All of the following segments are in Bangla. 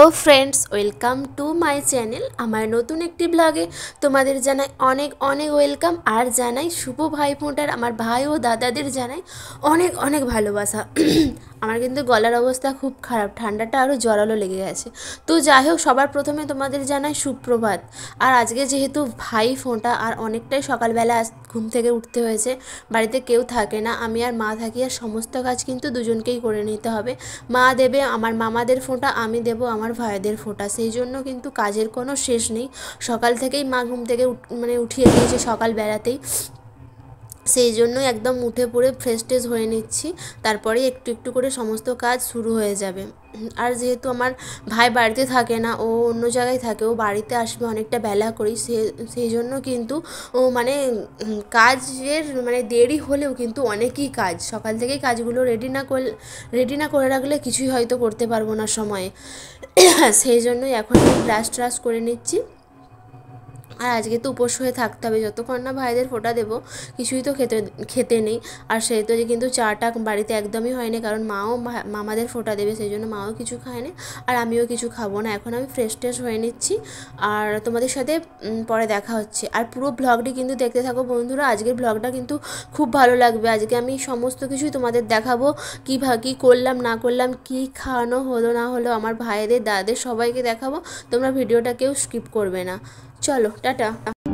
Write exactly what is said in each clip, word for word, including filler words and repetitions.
Hello friends welcome to my channel আমার নতুন একটি ব্লগে তোমাদের জানাই অনেক অনেক ওয়েলকাম আর জানাই শুভ ভাইফোঁটার আমার ভাই ও দাদাদের জানাই অনেক অনেক ভালোবাসা। আমার কিন্তু গলার অবস্থা খুব খারাপ, ঠান্ডাটা আরও জড়ালো লেগে গেছে। তো যাই হোক, সবার প্রথমে তোমাদের জানাই সুপ্রভাত। আর আজকে যেহেতু ভাই ফোঁটা আর অনেকটাই সকালবেলা ঘুম থেকে উঠতে হয়েছে, বাড়িতে কেউ থাকে না, আমি আর মা থাকি, আর সমস্ত কাজ কিন্তু দুজনকেই করে নিতে হবে। মা দেবে আমার মামাদের ফোঁটা, আমি দেব আমার ভাইদের ফোঁটা, সেই জন্য কিন্তু কাজের কোনো শেষ নেই। সকাল থেকেই মা ঘুম থেকে মানে উঠিয়ে দিয়েছে সকালবেলাতেই, সেই জন্যই একদম উঠে পড়ে ফ্রেশ ট্রেশ হয়ে নিচ্ছি, তারপরে একটু একটু করে সমস্ত কাজ শুরু হয়ে যাবে। আর যেহেতু আমার ভাই বাড়িতে থাকে না, ও অন্য জায়গায় থাকে, ও বাড়িতে আসবে অনেকটা বেলা করি, সে সেই জন্য কিন্তু ও মানে কাজের মানে দেরি হলেও কিন্তু অনেকই কাজ, সকাল থেকেই কাজগুলো রেডি না করলে রেডি না করে রাখলে কিছুই হয়তো করতে পারবো না সময়ে। সেই জন্যই এখন আমি ব্রাশ ট্রাশ করে নিচ্ছি। আর আজকে তো উপোস হয়ে থাকতে হবে, যতক্ষণ না ভাইদের ফোঁটা দেবো কিছুই তো খেতে খেতে নেই। আর সেই তো কিন্তু চাটা বাড়িতে একদমই হয়নি, কারণ মাও মামাদের ফোঁটা দেবে, সেই জন্য মাও কিছু খায়নি আর আমিও কিছু খাবো না। এখন আমি ফ্রেশ ট্রেশ হয়ে নিচ্ছি আর তোমাদের সাথে পরে দেখা হচ্ছে। আর পুরো ব্লগটি কিন্তু দেখতে থাকো বন্ধুরা, আজকের ব্লগটা কিন্তু খুব ভালো লাগবে। আজকে আমি সমস্ত কিছুই তোমাদের দেখাবো, কী ভা কী করলাম না করলাম, কী খাওয়ানো হলো না হলো আমার ভাইদের দাদাদের সবাইকে দেখাবো। তোমরা ভিডিওটা কেউ স্কিপ করবে না। চলো টাটা।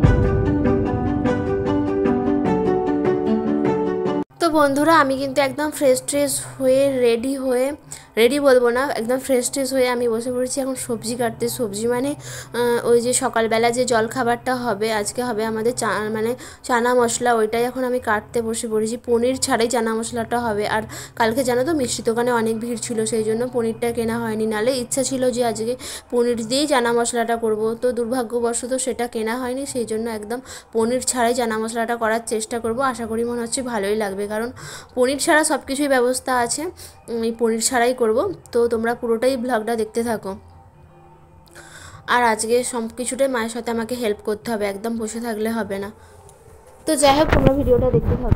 তো বন্ধুরা, আমি কিন্তু একদম ফ্রেশ ট্রেশ হয়ে রেডি হয়ে রেডি বলবো না, একদম ফ্রেশ ট্রেশ হয়ে আমি বসে পড়েছি এখন সবজি কাটতে। সবজি মানে ওই যে সকালবেলা যে জল খাবারটা হবে, আজকে হবে আমাদের চা মানে চানা মশলা, ওইটাই এখন আমি কাটতে বসে পড়েছি। পনির ছাড়াই চানা মশলাটা হবে। আর কালকে জানো তো মিষ্টি দোকানে অনেক ভিড় ছিল, সেই জন্য পনিরটা কেনা হয়নি, নাহলে ইচ্ছা ছিল যে আজকে পনির দিয়েই চানা মশলাটা করব, তো দুর্ভাগ্যবশত সেটা কেনা হয়নি, সেই জন্য একদম পনির ছাড়াই চানা মশলাটা করার চেষ্টা করব। আশা করি মনে হচ্ছে ভালোই লাগবে, কারণ পনির ছাড়া সব কিছুই ব্যবস্থা আছে, এই পনির ছাড়াই করব। তো তোমরা পুরোটাই ব্লগটা দেখতে থাকো। আর আজকে সব কিছুটাই মায়ের সাথে আমাকে হেল্প করতে হবে, একদম বসে থাকলে হবে না। তো যাই হোক, তোমরা ভিডিওটা দেখতে থাকো।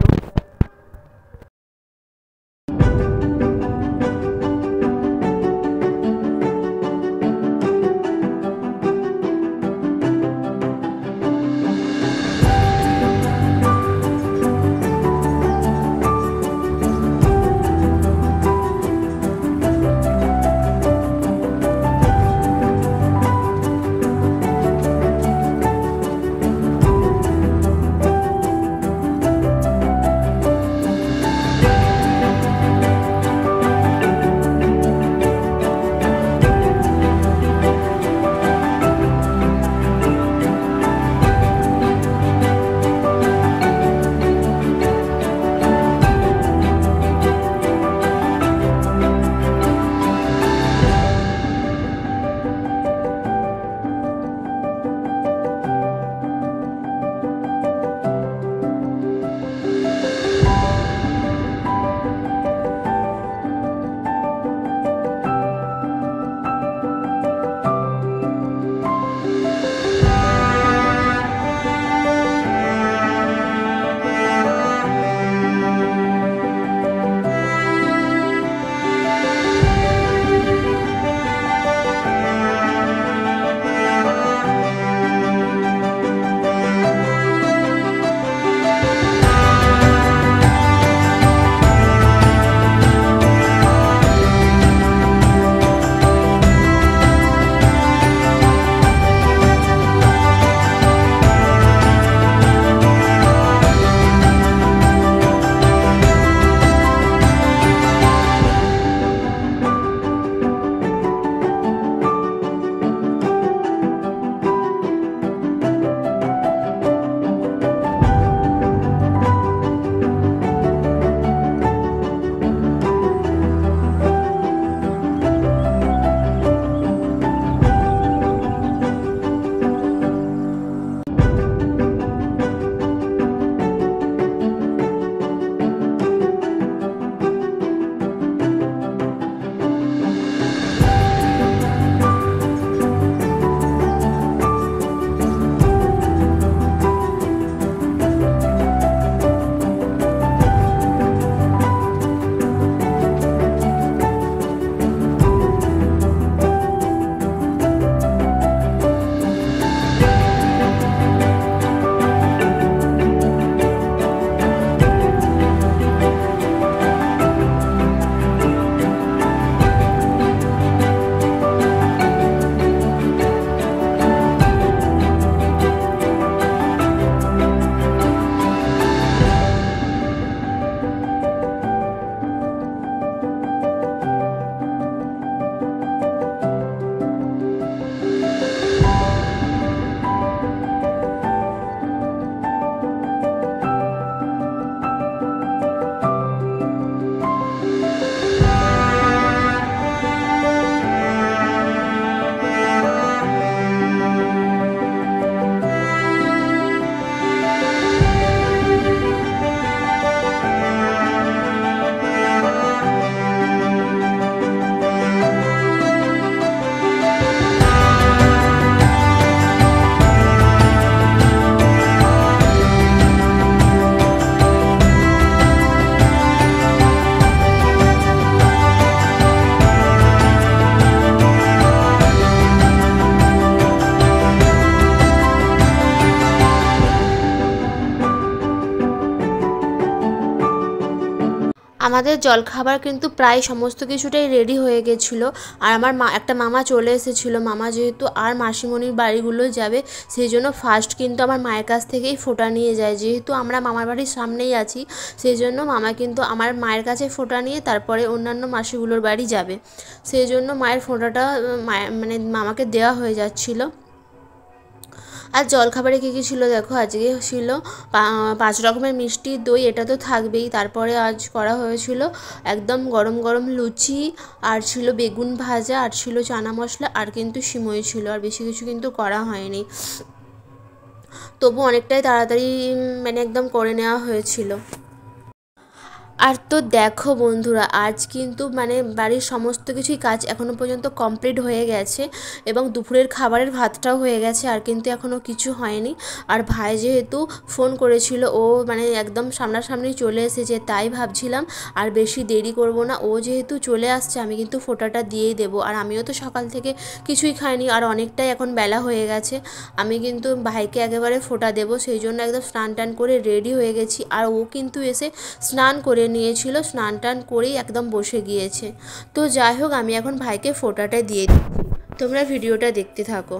আমাদের জলখাবার কিন্তু প্রায় সমস্ত কিছুটাই রেডি হয়ে গেছিলো। আর আমার মা একটা মামা চলে এসেছিলো। মামা যেহেতু আর মাসিমণির বাড়িগুলো যাবে, সেই জন্য ফার্স্ট কিন্তু আমার মায়ের কাছ থেকেই ফোঁটা নিয়ে যায়। যেহেতু আমরা মামার বাড়ির সামনেই আছি, সেই জন্য মামা কিন্তু আমার মায়ের কাছে ফোঁটা নিয়ে তারপরে অন্যান্য মাসিগুলোর বাড়ি যাবে। সেই জন্য মায়ের ফোঁটাটা মায়ের মানে মামাকে দেওয়া হয়ে যাচ্ছিলো। আর জলখাবারে কী কী ছিল দেখো, আজকে ছিল পাঁচ রকমের মিষ্টি, দই, এটা তো থাকবেই। তারপরে আজ করা হয়েছিল একদম গরম গরম লুচি, আর ছিল বেগুন ভাজা, আর ছিল চানা মশলা, আর কিন্তু সিমই ছিল। আর বেশি কিছু কিন্তু করা হয়নি, তবু অনেকটাই তাড়াতাড়ি মানে একদম করে নেওয়া হয়েছিল। আর তো দেখো বন্ধুরা, আজ কিন্তু মানে বাড়ির সমস্ত কিছুই কাজ এখনও পর্যন্ত কমপ্লিট হয়ে গেছে, এবং দুপুরের খাবারের ভাতটাও হয়ে গেছে, আর কিন্তু এখনও কিছু হয়নি। আর ভাই যেহেতু ফোন করেছিল, ও মানে একদম সামনাসামনি চলে এসেছে, তাই ভাবছিলাম আর বেশি দেরি করব না। ও যেহেতু চলে আসছে, আমি কিন্তু ফোঁটাটা দিয়েই দেবো। আর আমিও তো সকাল থেকে কিছুই খাইনি, আর অনেকটাই এখন বেলা হয়ে গেছে। আমি কিন্তু ভাইকে একেবারে ফোঁটা দেবো, সেই জন্য একদম স্নান টান করে রেডি হয়ে গেছি। আর ও কিন্তু এসে স্নান করে নিয়েছিল, স্নান টান করেই একদম বসে গিয়েছে। তো যাই হোক, আমি এখন ভাইকে ফোঁটাটা দিয়ে দিচ্ছি, তোমরা ভিডিওটা দেখতে থাকো।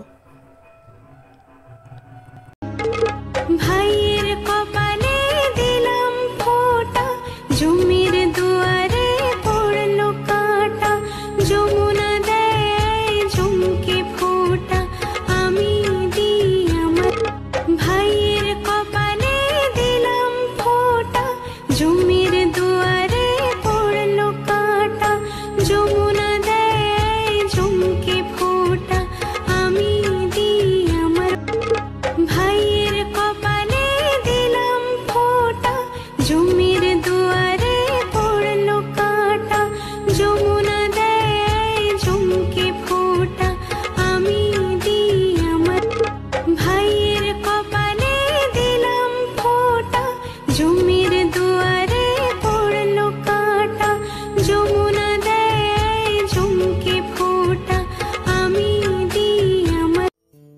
ভাইয়ের কপালে দিলাম ফোঁটা, জমির দুয়ারে পড়লো কাঁটা, যমুনা দেয় ঝুমকে ফোঁটা, আমি দিই আমার ভাইয়ের কপালে দিলাম ফোঁটা, জমির দুয়ারে পড়লো কাঁটা, যমুনা দেয় ঝুমকে ফোঁটা, আমি দিই আমার ভাইয়ের কপালে দিলাম ফোঁটা, জমির দুয়ারে পড়লো কাঁটা, যমুনা দেয় ঝুমকে ফোঁটা, আমি দিই আমার ভাইয়ের কপালে দিলাম ফোঁটা, জমির দুয়ারে পড়লো কাঁটা, যমুনা দেয় ঝুমকে ফোঁটা, আমি দিই আমার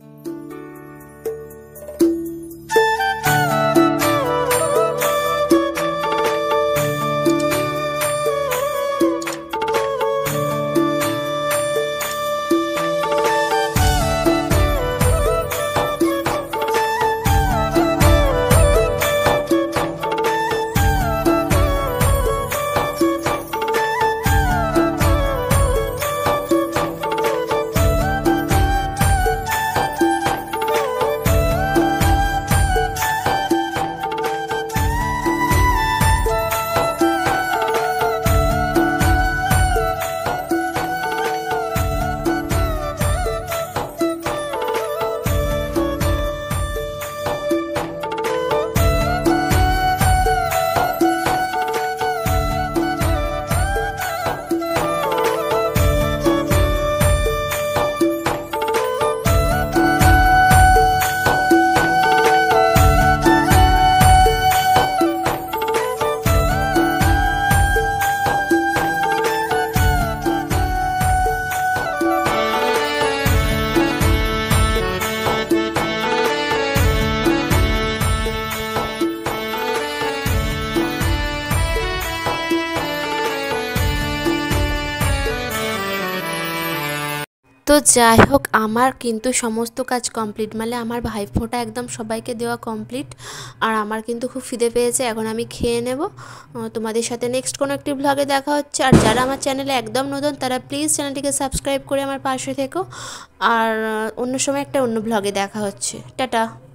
তো যাই হোক, আমার কিন্তু সমস্ত কাজ কমপ্লিট, মানে আমার ভাইফোঁটা একদম সবাইকে দেওয়া কমপ্লিট। আর আমার কিন্তু খুব খিদে পেয়েছে, এখন আমি খেয়ে নেব। তোমাদের সাথে নেক্সট কোনো একটি ব্লগে দেখা হচ্ছে। আর যারা আমার চ্যানেলে একদম নতুন, তারা প্লিজ চ্যানেলটিকে সাবস্ক্রাইব করে আমার পাশে থেকো। আর অন্য সময় একটা অন্য ব্লগে দেখা হচ্ছে। টাটা।